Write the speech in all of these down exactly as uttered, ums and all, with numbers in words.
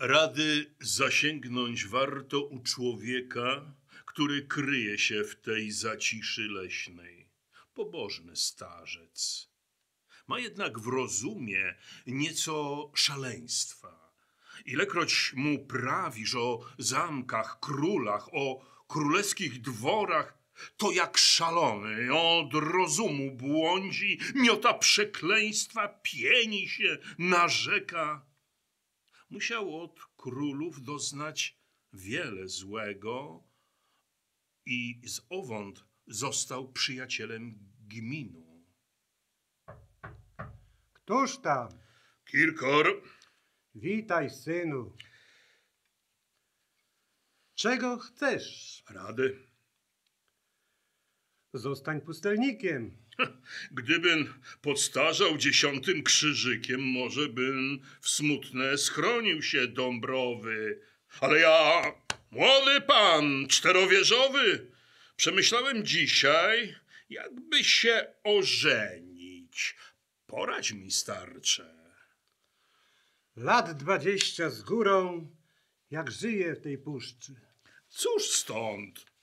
Rady zasięgnąć warto u człowieka, który kryje się w tej zaciszy leśnej. Pobożny starzec. Ma jednak w rozumie nieco szaleństwa. Ilekroć mu prawisz o zamkach, królach, o królewskich dworach, to jak szalony od rozumu błądzi, miota przekleństwa, pieni się, narzeka. Musiał od królów doznać wiele złego i z owąd został przyjacielem gminu. Któż tam? Kirkor. Witaj, synu. Czego chcesz? Rady. Zostań pustelnikiem. Gdybym podstarzał dziesiątym krzyżykiem, może bym w smutne schronił się Dąbrowy. Ale ja, młody pan, czterowieżowy, przemyślałem dzisiaj, jakby się ożenić. Poradź mi, starcze. Lat dwadzieścia z górą, jak żyję w tej puszczy. Cóż stąd?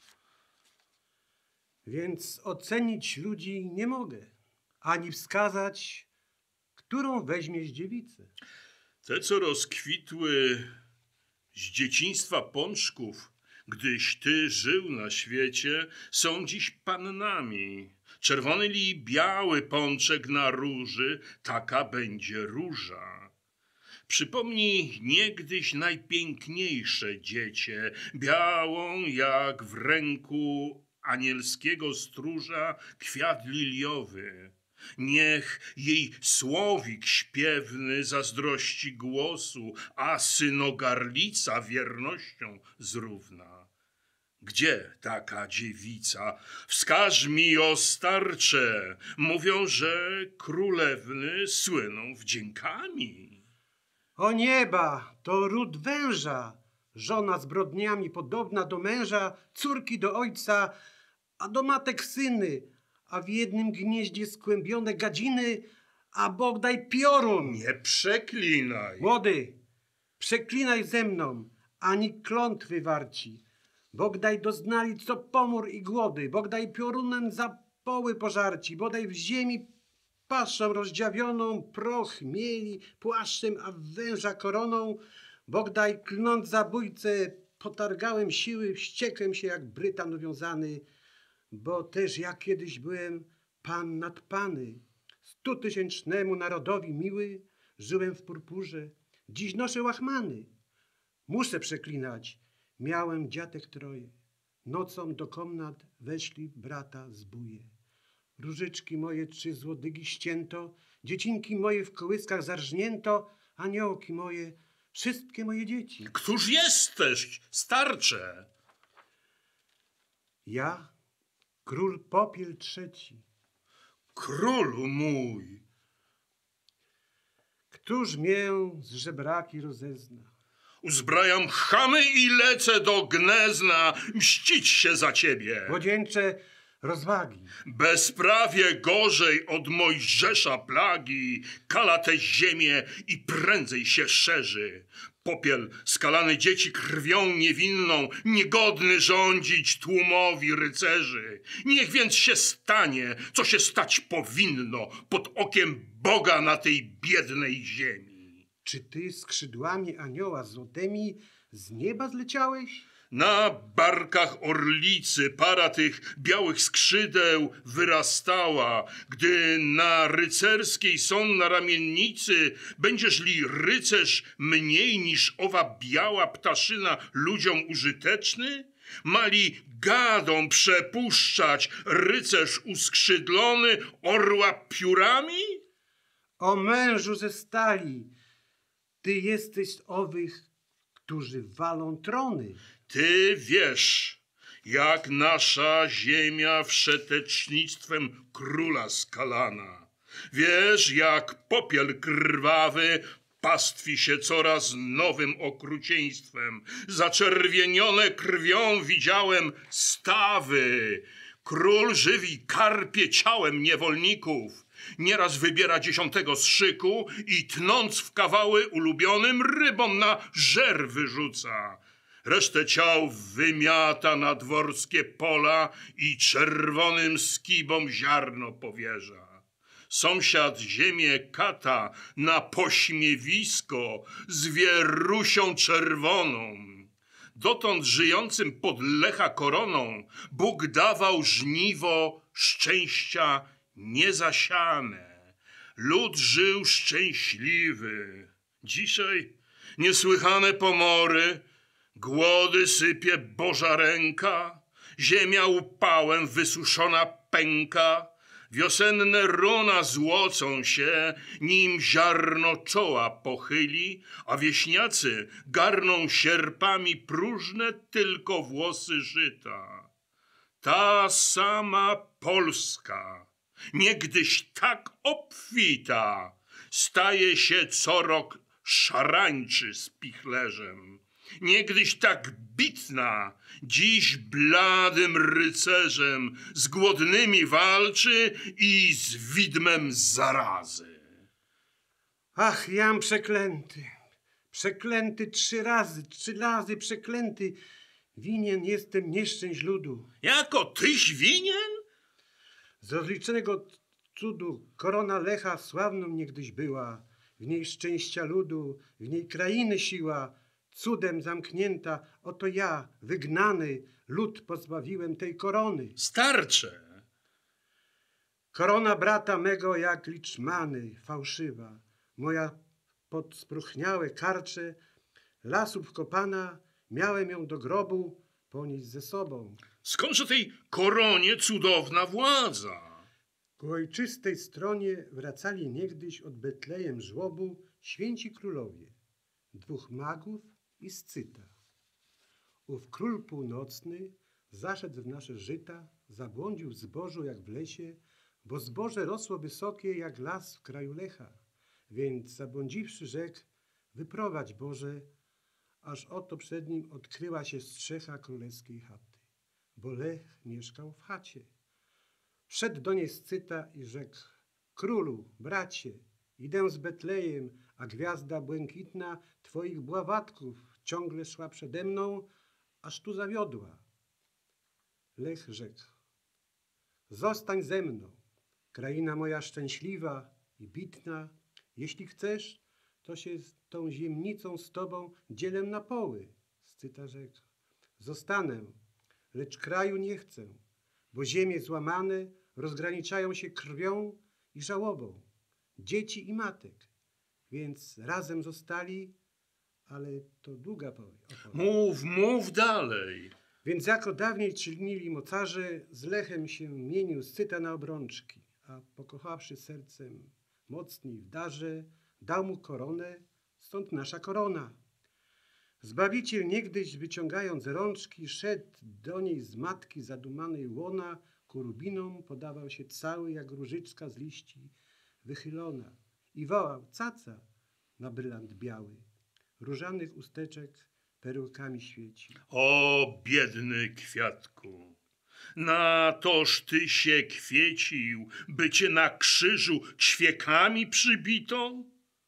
Więc ocenić ludzi nie mogę, ani wskazać, którą weźmiesz dziewicę. Te, co rozkwitły z dzieciństwa pączków, gdyś ty żył na świecie, są dziś pannami. Czerwony li biały pączek na róży, taka będzie róża. Przypomnij niegdyś najpiękniejsze dziecię, białą jak w ręku anielskiego stróża kwiat liliowy. Niech jej słowik śpiewny zazdrości głosu, a synogarlica wiernością zrówna. Gdzie taka dziewica? Wskaż mi, o starcze. Mówią, że królewny słyną wdziękami. O nieba, to ród węża, żona zbrodniami podobna do męża, córki do ojca, a do matek syny, a w jednym gnieździe skłębione gadziny, a Bóg daj piorun. Nie przeklinaj. Młody, przeklinaj ze mną, ani klątwy warci. Bóg daj doznali co pomór i głody, Bóg daj piorunem zapoły pożarci, bodaj w ziemi paszą rozdziawioną, proch mieli płaszczem, a węża koroną. Bóg daj klnąc zabójcę, potargałem siły, wściekłem się jak Brytan uwiązany, bo też ja kiedyś byłem pan nad pany. Stutysięcznemu narodowi miły, żyłem w purpurze, dziś noszę łachmany. Muszę przeklinać, miałem dziatek troje, nocą do komnat weszli brata zbóje. Różyczki moje trzy złodygi ścięto, dziecinki moje w kołyskach zarżnięto, aniołki moje, wszystkie moje dzieci. Któż jesteś, starcze? Ja, król Popiel trzeci. Królu mój. Któż mię z żebraki rozezna? Uzbrajam chamy i lecę do Gnezna mścić się za ciebie. Młodzieńcze rozwagi. Bezprawie gorzej od Mojżesza plagi kala tę ziemię i prędzej się szerzy. Popiel skalany dzieci krwią niewinną, niegodny rządzić tłumowi rycerzy. Niech więc się stanie, co się stać powinno pod okiem Boga na tej biednej ziemi. Czy ty skrzydłami anioła złotymi z nieba zleciałeś? Na barkach orlicy para tych białych skrzydeł wyrastała. Gdy na rycerskiej sonna ramiennicy będziesz li rycerz mniej niż owa biała ptaszyna ludziom użyteczny? Mali gadą przepuszczać rycerz uskrzydlony orła piórami? O mężu ze stali, ty jesteś z owych, którzy walą trony. Ty wiesz, jak nasza ziemia wszetecznictwem króla skalana. Wiesz, jak popiel krwawy pastwi się coraz nowym okrucieństwem. Zaczerwienione krwią widziałem stawy. Król żywi karpie ciałem niewolników. Nieraz wybiera dziesiątego z szyku i tnąc w kawały ulubionym rybom na żer wyrzuca. Resztę ciał wymiata na dworskie pola i czerwonym skibom ziarno powierza. Sąsiad ziemię kata na pośmiewisko z wierusią czerwoną. Dotąd żyjącym pod Lecha koroną Bóg dawał żniwo szczęścia niezasiane. Lud żył szczęśliwy. Dzisiaj niesłychane pomory, głody sypie Boża ręka, ziemia upałem wysuszona pęka, wiosenne rona złocą się, nim ziarno czoła pochyli, a wieśniacy garną sierpami próżne tylko włosy żyta. Ta sama Polska, niegdyś tak obfita, staje się co rok szarańczy z pichlerzem. Niegdyś tak bitna, dziś bladym rycerzem z głodnymi walczy i z widmem zarazy. Ach, jam przeklęty, przeklęty trzy razy, trzy razy przeklęty. Winien jestem nieszczęść ludu. Jako tyś winien? Z rozliczonego cudu korona Lecha sławną niegdyś była. W niej szczęścia ludu, w niej krainy siła. Cudem zamknięta, oto ja, wygnany, lud pozbawiłem tej korony. Starcze. Korona brata mego jak liczmany, fałszywa. Moja pod spróchniałe karcze, lasów kopana, miałem ją do grobu ponieść ze sobą. Skądże tej koronie cudowna władza? Ku ojczystej stronie wracali niegdyś od Betlejem żłobu święci królowie, dwóch magów i Scyta. Ów król północny zaszedł w nasze żyta, zabłądził w zbożu jak w lesie, bo zboże rosło wysokie jak las w kraju Lecha. Więc zabłądziwszy rzekł, wyprowadź Boże, aż oto przed nim odkryła się strzecha królewskiej chaty, bo Lech mieszkał w chacie. Wszedł do niej Scyta i rzekł, królu, bracie, idę z Betlejem, a gwiazda błękitna twoich bławatków ciągle szła przede mną, aż tu zawiodła. Lech rzekł, zostań ze mną, kraina moja szczęśliwa i bitna. Jeśli chcesz, to się z tą ziemnicą z tobą dzielę na poły. Scyta rzekł, zostanę, lecz kraju nie chcę, bo ziemie złamane rozgraniczają się krwią i żałobą, dzieci i matek, więc razem zostali, ale to długa opowieść. Mów, mów dalej. Więc jako dawniej czynili mocarze, z Lechem się mienił Scyta na obrączki, a pokochawszy sercem mocniej w darze, dał mu koronę, stąd nasza korona. Zbawiciel niegdyś wyciągając rączki, szedł do niej z matki zadumanej łona, ku rubinom podawał się cały jak różyczka z liści wychylona i wołał caca na brylant biały, różanych usteczek perełkami świeci. O, biedny kwiatku, na toż ty się kwiecił, by cię na krzyżu ćwiekami przybito?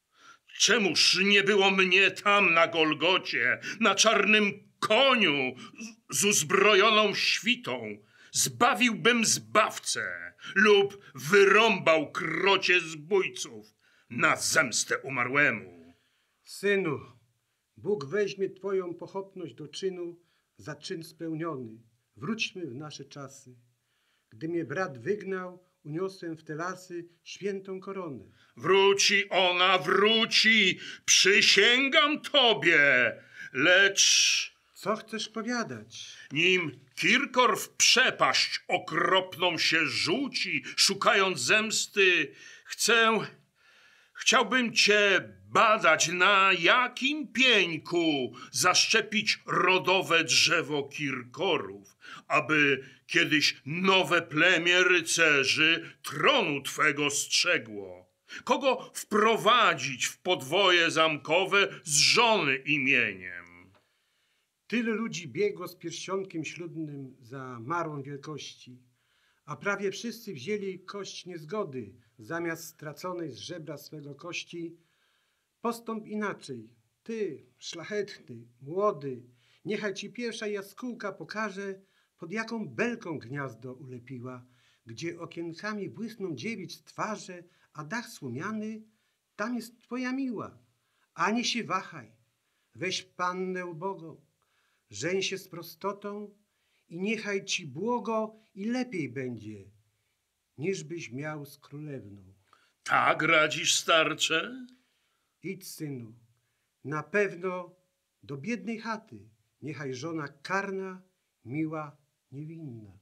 Czemuż nie było mnie tam na Golgocie, na czarnym koniu z uzbrojoną świtą? Zbawiłbym zbawcę lub wyrąbał krocie zbójców na zemstę umarłemu. Synu, Bóg weźmie twoją pochopność do czynu za czyn spełniony. Wróćmy w nasze czasy. Gdy mnie brat wygnał, uniosłem w te lasy świętą koronę. Wróci ona, wróci, przysięgam tobie, lecz... Co chcesz powiadać? Nim Kirkor w przepaść okropną się rzuci, szukając zemsty, chcę... Chciałbym cię badać, na jakim pieńku zaszczepić rodowe drzewo Kirkorów, aby kiedyś nowe plemię rycerzy tronu twego strzegło. Kogo wprowadzić w podwoje zamkowe z żony imieniem? Tylu ludzi biegło z pierścionkiem ślubnym za marłą wielkości, a prawie wszyscy wzięli kość niezgody zamiast straconej z żebra swego kości. Postąp inaczej, ty, szlachetny, młody, niechaj ci pierwsza jaskółka pokaże, pod jaką belką gniazdo ulepiła, gdzie okienkami błysną dziewic twarze, a dach słomiany, tam jest twoja miła. Ani się wahaj, weź pannę ubogą, żeń się z prostotą i niechaj ci błogo i lepiej będzie, niż byś miał z królewną. Tak radzisz, starcze? Idź, synu, na pewno do biednej chaty, niechaj żona karna, miła, niewinna.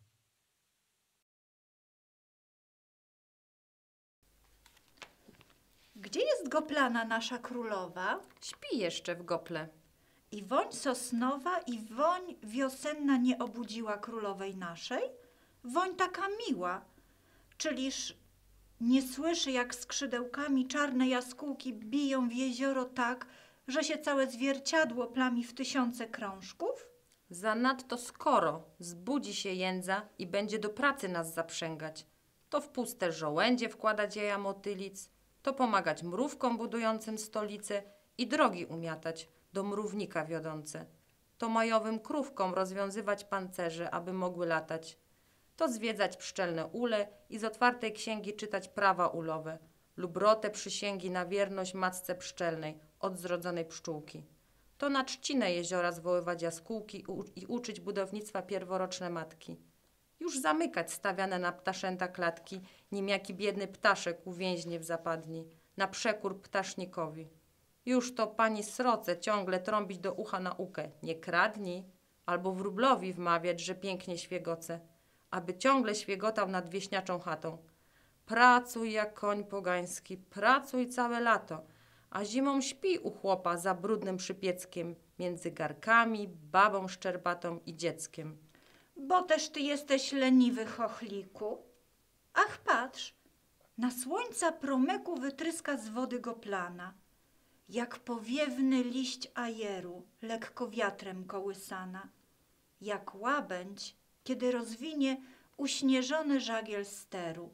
Gdzie jest goplana nasza królowa? Śpi jeszcze w gople. I woń sosnowa i woń wiosenna nie obudziła królowej naszej? Woń taka miła, czyliż nie słyszy, jak skrzydełkami czarne jaskółki biją w jezioro tak, że się całe zwierciadło plami w tysiące krążków? Zanadto skoro zbudzi się jędza i będzie do pracy nas zaprzęgać. To w puste żołędzie wkładać jaja motylic, to pomagać mrówkom budującym stolice i drogi umiatać, do mrównika wiodące. To majowym krówkom rozwiązywać pancerze, aby mogły latać. To zwiedzać pszczelne ule i z otwartej księgi czytać prawa ulowe lub rotę przysięgi na wierność matce pszczelnej od zrodzonej pszczółki. To na trzcinę jeziora zwoływać jaskółki i uczyć budownictwa pierworoczne matki. Już zamykać stawiane na ptaszęta klatki, nim jaki biedny ptaszek uwięźnie w zapadni, na przekór ptasznikowi. Już to pani sroce ciągle trąbić do ucha naukę, nie kradnij, albo wróblowi wmawiać, że pięknie świegoce, aby ciągle świegotał nad wieśniaczą chatą. Pracuj jak koń pogański, pracuj całe lato, a zimą śpi u chłopa za brudnym przypieckiem, między garkami, babą szczerbatą i dzieckiem. Bo też ty jesteś leniwy, chochliku. Ach, patrz, na słońca promyku wytryska z wody goplana, jak powiewny liść ajeru, lekko wiatrem kołysana, jak łabędź, kiedy rozwinie uśnieżony żagiel steru.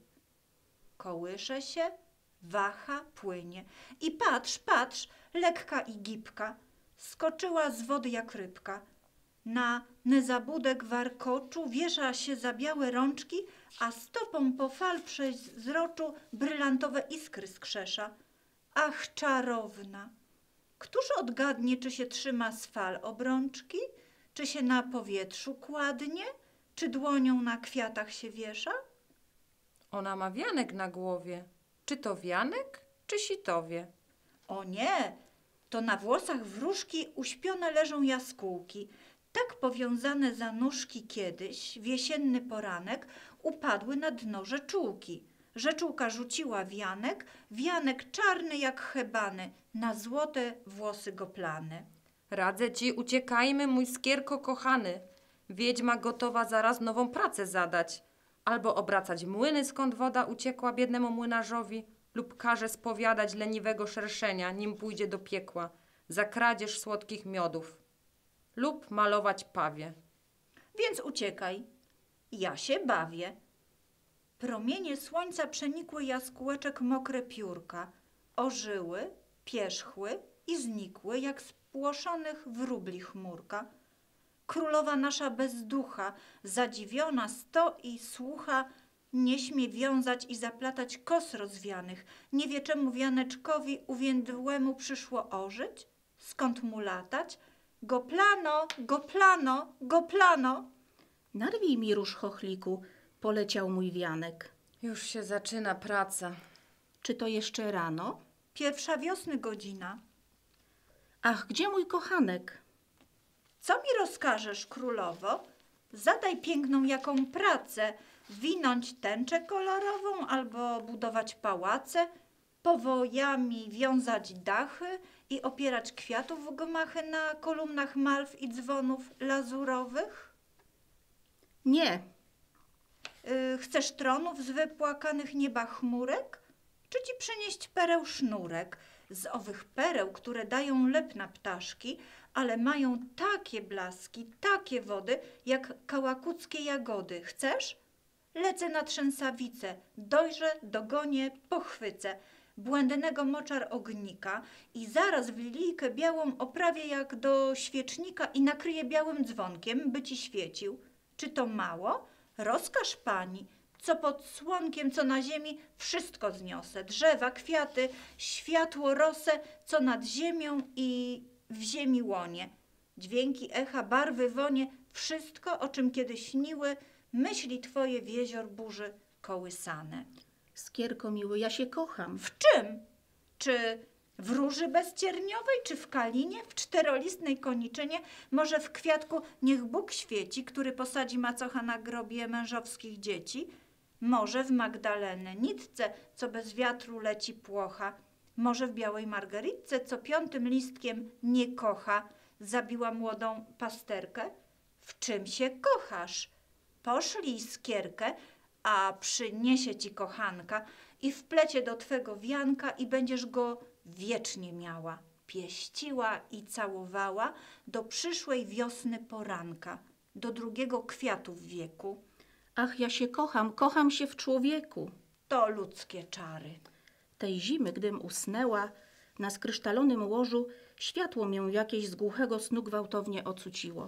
Kołysze się, waha, płynie. I patrz, patrz, lekka i gibka, skoczyła z wody jak rybka. Na nezabudek warkoczu wiesza się za białe rączki, a stopą po fal przezroczu brylantowe iskry skrzesza. Ach, czarowna! Któż odgadnie, czy się trzyma z fal obrączki, czy się na powietrzu kładnie, czy dłonią na kwiatach się wiesza? Ona ma wianek na głowie. Czy to wianek, czy sitowie? O nie, to na włosach wróżki uśpione leżą jaskółki. Tak powiązane za nóżki kiedyś, w jesienny poranek, upadły na dno rzeczułki. Rzeczułka rzuciła wianek, wianek czarny jak hebany, na złote włosy goplane. Radzę ci, uciekajmy, mój skierko kochany. Wiedźma gotowa zaraz nową pracę zadać. Albo obracać młyny, skąd woda uciekła biednemu młynarzowi, lub każe spowiadać leniwego szerszenia, nim pójdzie do piekła, za kradzież słodkich miodów. Lub malować pawie. Więc uciekaj, ja się bawię. Promienie słońca przenikły jaskółeczek mokre piórka, ożyły, pierzchły i znikły, jak spłoszonych wróbli chmurka. Królowa nasza bezducha, zadziwiona sto i słucha, nie śmie wiązać i zaplatać kos rozwianych, nie wie czemu wianeczkowi uwiędłemu przyszło ożyć, skąd mu latać. Goplano, goplano, goplano. Narwij mi róż, chochliku, poleciał mój wianek. Już się zaczyna praca. Czy to jeszcze rano? Pierwsza wiosny godzina. Ach, gdzie mój kochanek? Co mi rozkażesz, królowo? Zadaj piękną jaką pracę, winąć tęczę kolorową albo budować pałace, powojami wiązać dachy i opierać kwiatów gmachy na kolumnach malw i dzwonów lazurowych? Nie, Yy, chcesz tronów z wypłakanych nieba chmurek? czy ci przynieść pereł sznurek z owych pereł, które dają lep na ptaszki, ale mają takie blaski, takie wody, jak kałakuckie jagody. Chcesz? Lecę na trzęsawicę, dojrzę, dogonię, pochwycę błędnego moczar ognika i zaraz w lilijkę białą oprawię jak do świecznika i nakryję białym dzwonkiem, by ci świecił. Czy to mało? Rozkaż pani. Co pod słonkiem, co na ziemi, wszystko zniosę. Drzewa, kwiaty, światło, rosę, co nad ziemią i w ziemi łonie. Dźwięki, echa, barwy, wonie, wszystko, o czym kiedyś śniły, myśli twoje w jezior burzy kołysane. Skierko miły, ja się kocham. W czym? Czy w róży bezcierniowej, czy w kalinie, w czterolistnej koniczynie, może w kwiatku niech Bóg świeci, który posadzi macocha na grobie mężowskich dzieci? Może w Magdalenę nitce, co bez wiatru leci płocha? Może w białej margeritce, co piątym listkiem nie kocha, zabiła młodą pasterkę? W czym się kochasz? Poszlij skierkę, a przyniesie ci kochanka i wplecie do twego wianka i będziesz go wiecznie miała, pieściła i całowała do przyszłej wiosny poranka, do drugiego kwiatu w wieku. Ach, ja się kocham, kocham się w człowieku. To ludzkie czary. Tej zimy, gdym usnęła, na skrysztalonym łożu światło mię jakieś z głuchego snu gwałtownie ocuciło.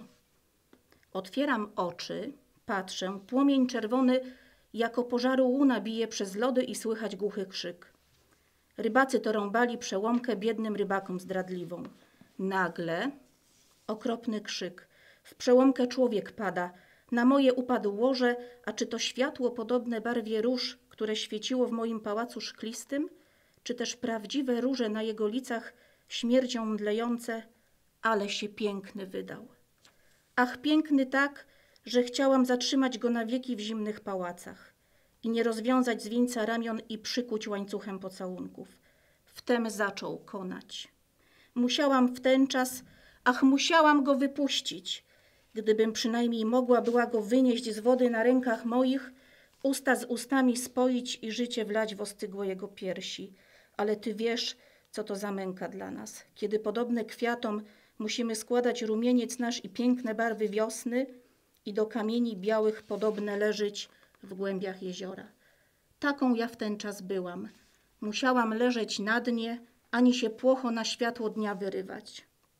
Otwieram oczy, patrzę, płomień czerwony jako pożaru łuna bije przez lody i słychać głuchy krzyk. Rybacy to rąbali przełomkę biednym rybakom zdradliwą. Nagle okropny krzyk. W przełomkę człowiek pada. Na moje upadł łoże, a czy to światło podobne barwie róż, które świeciło w moim pałacu szklistym, czy też prawdziwe róże na jego licach śmiercią mdlejące, ale się piękny wydał. Ach, piękny tak, że chciałam zatrzymać go na wieki w zimnych pałacach i nie rozwiązać z wieńca ramion i przykuć łańcuchem pocałunków. Wtem zaczął konać. Musiałam w ten czas, ach, musiałam go wypuścić. Gdybym przynajmniej mogła była go wynieść z wody na rękach moich, usta z ustami spoić i życie wlać w ostygłe jego piersi. Ale ty wiesz, co to za męka dla nas, kiedy podobne kwiatom musimy składać rumieniec nasz i piękne barwy wiosny i do kamieni białych podobne leżeć w głębiach jeziora. Taką ja w ten czas byłam. Musiałam leżeć na dnie, ani się płocho na światło dnia wyrywać.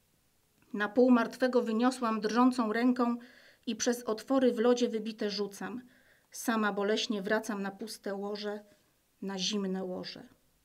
Na pół martwego wyniosłam drżącą ręką i przez otwory w lodzie wybite rzucam. Sama boleśnie wracam na puste łoże, na zimne łoże.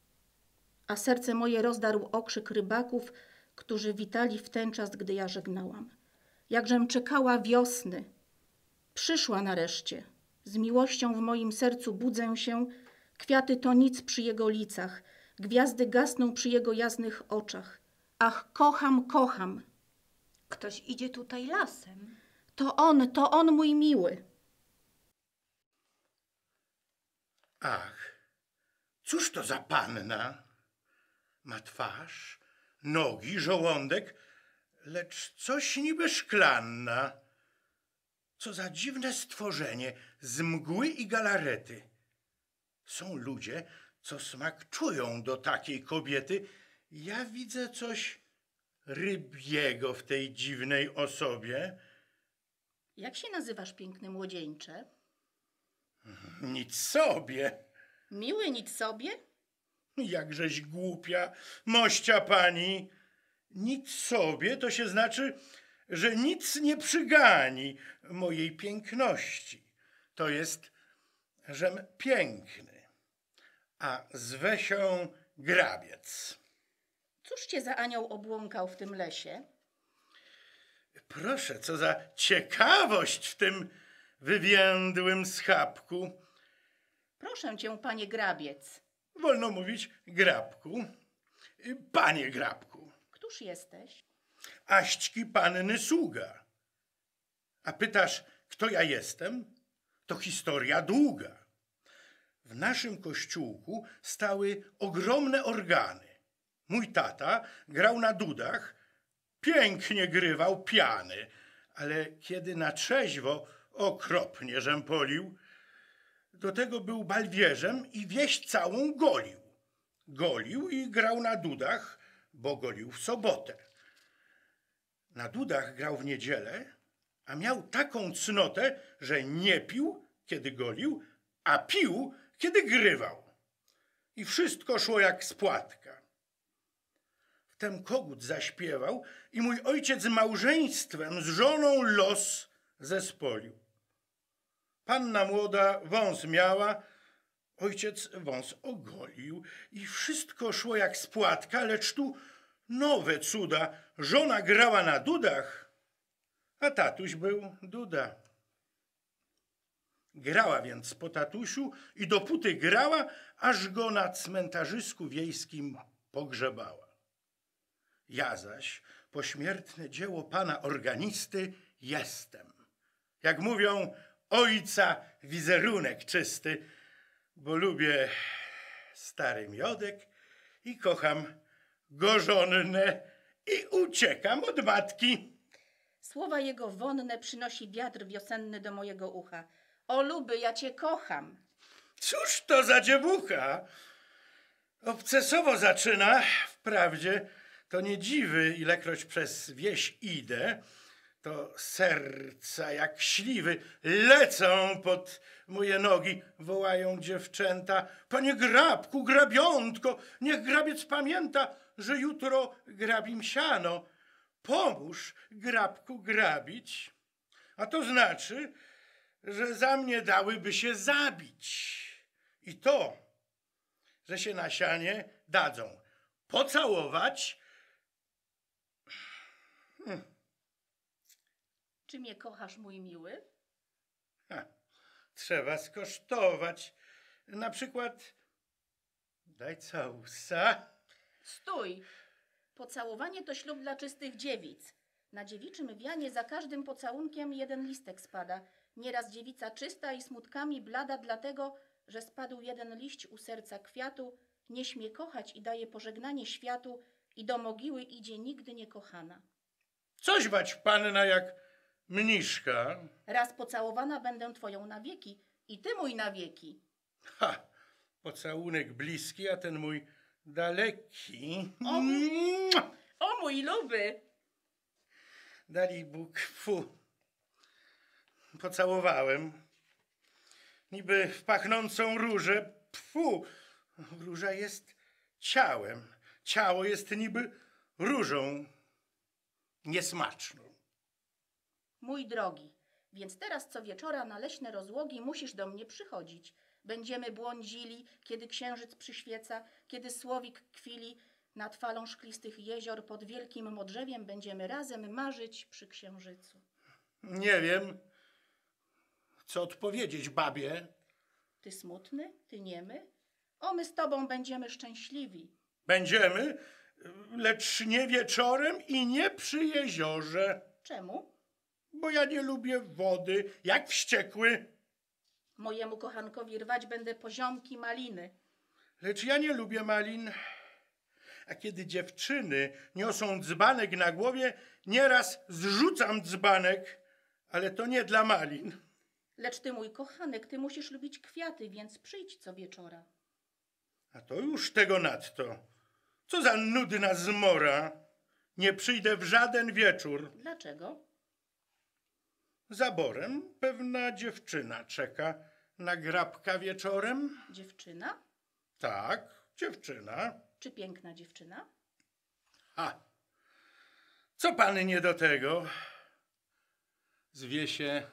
A serce moje rozdarł okrzyk rybaków, którzy witali w ten czas, gdy ja żegnałam. Jakżem czekała wiosny. Przyszła nareszcie. Z miłością w moim sercu budzę się. Kwiaty to nic przy jego licach. Gwiazdy gasną przy jego jasnych oczach. Ach, kocham, kocham. Ktoś idzie tutaj lasem. To on, to on mój miły. Ach, cóż to za panna? Ma twarz, nogi, żołądek, lecz coś niby szklanna. Co za dziwne stworzenie z mgły i galarety. Są ludzie, co smak czują do takiej kobiety. Ja widzę coś rybiego w tej dziwnej osobie. Jak się nazywasz, piękny młodzieńcze? Nic sobie. Miły nic sobie? Jakżeś głupia, mościa pani. Nic sobie to się znaczy, że nic nie przygani mojej piękności. To jest, żem piękny, a zwę się Grabiec. Cóż cię za anioł obłąkał w tym lesie? Proszę, co za ciekawość w tym wywiędłym schabku. Proszę cię, panie Grabiec. Wolno mówić Grabku. Panie Grabku. Któż jesteś? Aśćki panny sługa. A pytasz, kto ja jestem? To historia długa. W naszym kościółku stały ogromne organy. Mój tata grał na dudach, pięknie grywał piany, ale kiedy na trzeźwo okropnie żem polił, do tego był balwierzem i wieś całą golił. golił i grał na dudach, bo golił w sobotę. Na dudach grał w niedzielę, a miał taką cnotę, że nie pił, kiedy golił, a pił, kiedy grywał. I wszystko szło jak z płatka. Wtem kogut zaśpiewał i mój ojciec małżeństwem z żoną los zespolił. Panna młoda wąs miała, ojciec wąs ogolił i wszystko szło jak z płatka, lecz tu nowe cuda. Żona grała na dudach, a tatuś był duda. Grała więc po tatusiu i dopóty grała, aż go na cmentarzysku wiejskim pogrzebała. Ja zaś pośmiertne dzieło pana organisty jestem. Jak mówią, ojca wizerunek czysty, bo lubię stary miodek i kocham gorzonne i uciekam od matki. Słowa jego wonne przynosi wiatr wiosenny do mojego ucha. O luby, ja cię kocham. Cóż to za dziewucha? Obcesowo zaczyna, wprawdzie to nie dziwy, ilekroć przez wieś idę, to serca jak śliwy lecą pod moje nogi, wołają dziewczęta. Panie grabku, grabiątko, niech grabiec pamięta, że jutro grabim siano. Pomóż grabku grabić, a to znaczy, że za mnie dałyby się zabić. I to, że się na sianie dadzą pocałować. Hmm. Czy mnie kochasz, mój miły? Ha, trzeba skosztować. Na przykład daj całusa. Stój! Pocałowanie to ślub dla czystych dziewic. Na dziewiczym wianie za każdym pocałunkiem jeden listek spada. Nieraz dziewica czysta i smutkami blada, dlatego, że spadł jeden liść u serca kwiatu, nie śmie kochać i daje pożegnanie światu i do mogiły idzie nigdy niekochana. Coś wać panna jak mniszka. Raz pocałowana będę twoją na wieki i ty mój na wieki. Ha, pocałunek bliski, a ten mój daleki. O, o mój luby! Dali Bóg, fu. Pocałowałem. Niby w pachnącą różę. Fu, róża jest ciałem. Ciało jest niby różą niesmaczną. Mój drogi, więc teraz co wieczora na leśne rozłogi musisz do mnie przychodzić. Będziemy błądzili, kiedy księżyc przyświeca, kiedy słowik kwili nad falą szklistych jezior, pod wielkim modrzewiem będziemy razem marzyć przy księżycu. Nie wiem, co odpowiedzieć babie. Ty smutny, ty niemy? O, my z tobą będziemy szczęśliwi. Będziemy, lecz nie wieczorem i nie przy jeziorze, Czemu? bo ja nie lubię wody, jak wściekły. Mojemu kochankowi rwać będę poziomki maliny. Lecz ja nie lubię malin. A kiedy dziewczyny niosą dzbanek na głowie, nieraz zrzucam dzbanek, ale to nie dla malin. Lecz ty, mój kochanek, ty musisz lubić kwiaty, więc przyjdź co wieczora. A to już tego nadto. Co za nudna zmora. Nie przyjdę w żaden wieczór. Dlaczego? Zaborem pewna dziewczyna czeka na grabka wieczorem. Dziewczyna? Tak, dziewczyna. Czy piękna dziewczyna? A, co pan nie do tego? Zwie się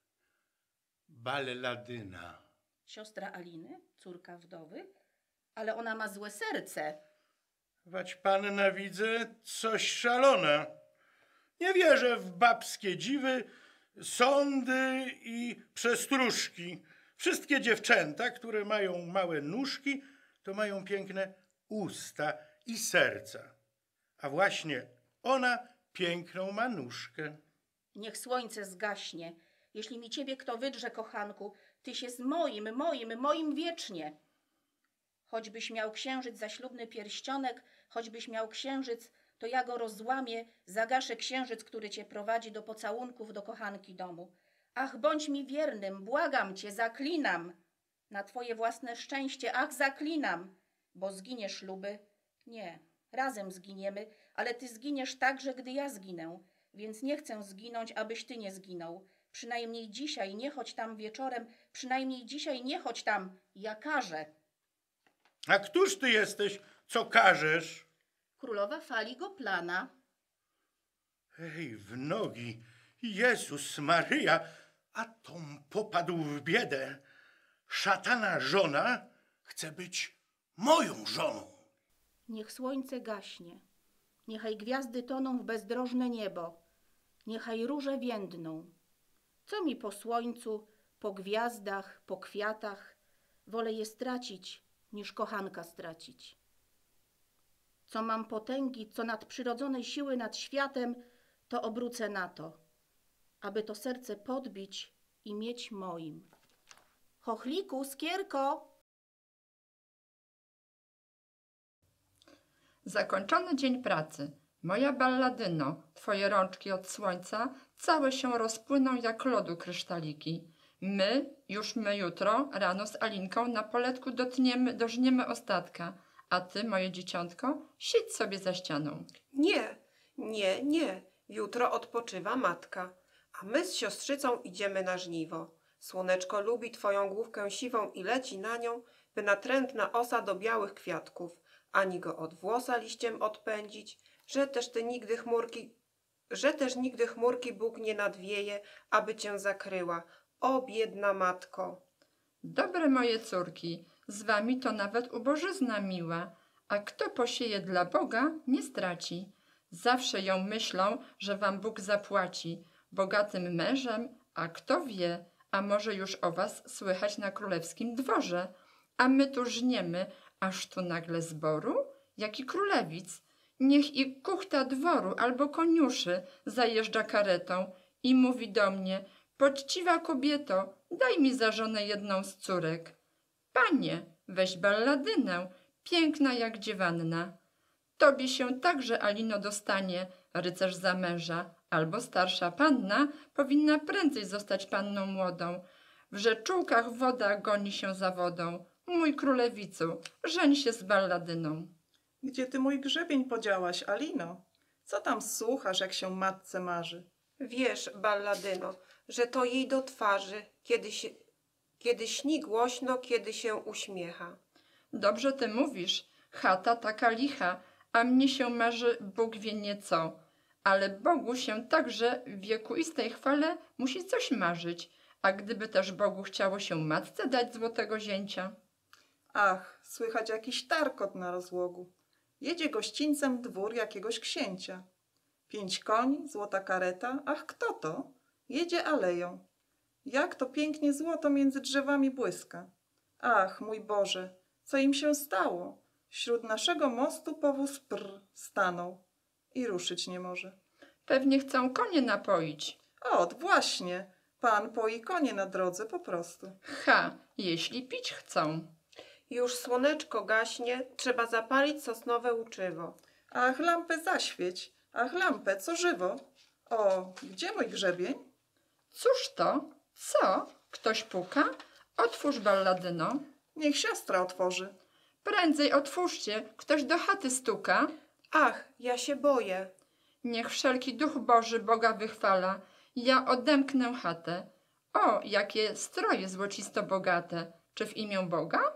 Balladyna. Siostra Aliny, córka wdowy? Ale ona ma złe serce. Wać panna widzę coś szalona. Nie wierzę w babskie dziwy, sądy i przestróżki. Wszystkie dziewczęta, które mają małe nóżki, to mają piękne usta i serca. A właśnie ona piękną ma nóżkę. Niech słońce zgaśnie. Jeśli mi ciebie kto wydrze, kochanku, tyś jest moim, moim, moim wiecznie. Choćbyś miał księżyc za ślubny pierścionek, choćbyś miał księżyc, to ja go rozłamię, zagaszę księżyc, który cię prowadzi do pocałunków do kochanki domu. Ach, bądź mi wiernym, błagam cię, zaklinam. Na twoje własne szczęście, ach, zaklinam. bo zginie śluby. Nie, razem zginiemy, ale ty zginiesz także, gdy ja zginę, więc nie chcę zginąć, abyś ty nie zginął. Przynajmniej dzisiaj nie chodź tam wieczorem, przynajmniej dzisiaj nie chodź tam, ja każę. A któż ty jesteś, co każesz? Królowa fali Goplana. Ej, w nogi, Jezus Maryja, a tom popadł w biedę. Szatana żona chce być moją żoną. Niech słońce gaśnie, niechaj gwiazdy toną w bezdrożne niebo, niechaj róże więdną. Co mi po słońcu, po gwiazdach, po kwiatach, wolę je stracić, niż kochanka stracić. Co mam potęgi, co nadprzyrodzonej siły nad światem, to obrócę na to, aby to serce podbić i mieć moim. Chochliku, skierko! Zakończony dzień pracy. Moja balladyno, twoje rączki od słońca całe się rozpłyną jak lodu kryształiki. My, już my jutro, rano z Alinką na poletku dotniemy, dożniemy ostatka, a ty, moje dzieciątko, siedź sobie za ścianą. Nie, nie, nie. Jutro odpoczywa matka, a my z siostrzycą idziemy na żniwo. Słoneczko lubi twoją główkę siwą i leci na nią, by natrętna osa do białych kwiatków, ani go od włosa liściem odpędzić, że też ty nigdy chmurki, że też nigdy chmurki Bóg nie nadwieje, aby cię zakryła. O, biedna matko! Dobre moje córki, z wami to nawet ubożyzna miła, a kto posieje dla Boga, nie straci. Zawsze ją myślą, że wam Bóg zapłaci bogatym mężem, a kto wie, a może już o was słychać na królewskim dworze. A my tu żniemy, aż tu nagle zboru, jaki królewic. Niech i kuchta dworu albo koniuszy zajeżdża karetą i mówi do mnie: poczciwa kobieto, daj mi za żonę jedną z córek. Panie, weź balladynę, piękna jak dziewanna. Tobie się także, Alino, dostanie rycerz za męża, albo starsza panna powinna prędzej zostać panną młodą. W rzeczułkach woda goni się za wodą. Mój królewicu, żeń się z balladyną. Gdzie ty mój grzebień podziałaś, Alino? Co tam słuchasz, jak się matce marzy? Wiesz, balladyno, że to jej do twarzy, kiedy, się, kiedy śni głośno, kiedy się uśmiecha. Dobrze ty mówisz, chata taka licha, a mnie się marzy Bóg wie nie co. Ale Bogu się także w wiekuistej chwale musi coś marzyć, a gdyby też Bogu chciało się matce dać złotego zięcia? Ach, słychać jakiś tarkot na rozłogu. Jedzie gościńcem dwór jakiegoś księcia. Pięć koni, złota kareta. Ach, kto to? Jedzie aleją. Jak to pięknie złoto między drzewami błyska. Ach, mój Boże, co im się stało? Wśród naszego mostu powóz prr stanął i ruszyć nie może. Pewnie chcą konie napoić. Ot, właśnie, pan poi konie na drodze po prostu. Ha, jeśli pić chcą. Już słoneczko gaśnie, trzeba zapalić sosnowe łuczywo. Ach, lampę zaświeć, ach, lampę, co żywo. O, gdzie mój grzebień? Cóż to? Co? Ktoś puka? Otwórz, balladyno. Niech siostra otworzy. Prędzej otwórzcie, ktoś do chaty stuka. Ach, ja się boję. Niech wszelki duch Boży Boga wychwala. Ja odemknę chatę. O, jakie stroje złocisto bogate. Czy w imię Boga?